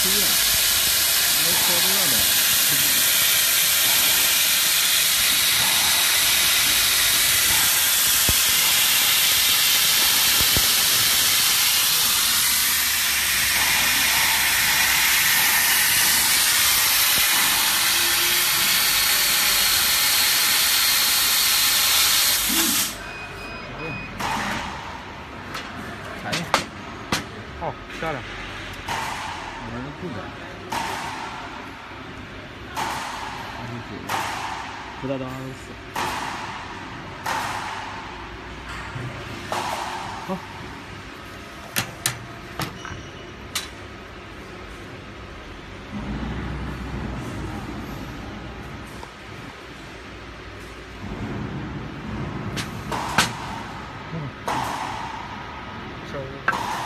车啊，没车多的。踩一下， 哦，漂亮。 玩的酷的，29，不到24。好。 收。